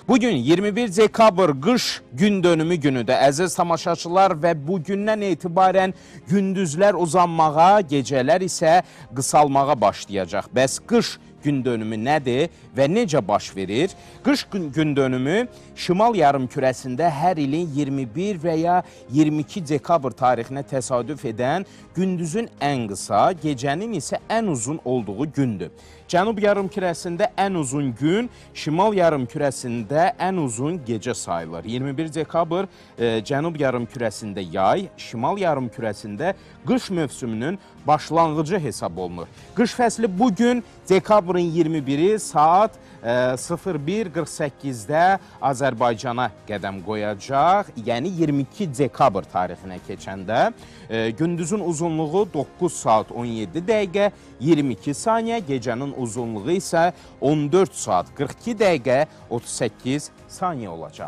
Bugün 21 dekabr qış gün dönümü günüdür. Əziz tamaşaçılar və bugündən etibarən gündüzlər uzanmağa, gecələr isə qısalmağa başlayacaq. Bəs qış gün dönümü nədir və necə baş verir? Qış gün dönümü şimal yarımkürəsində hər ilin 21 və ya 22 dekabr tarixinə təsadüf edən gündüzün ən qısa, gecənin isə ən uzun olduğu gündür. Cənub yarımkürəsində ən uzun gün, şimal yarımkürəsində ən uzun gecə sayılır. 21 dekabr Cənub yarımkürəsində yay, şimal yarımkürəsində qış mövsümünün başlanğıcı hesab olunur. Qış fəsli bugün dekabrın 21-i saat 01:48-də Azərbaycana qədəm qoyacaq. Yəni 22 dekabr tarixinə keçəndə gündüzün uzunluğu 9 saat 17 dəqiqə 22 saniyə, gecənin uzunluğu isə 14 saat 42 dəqiqə 38 saniyə olacaq.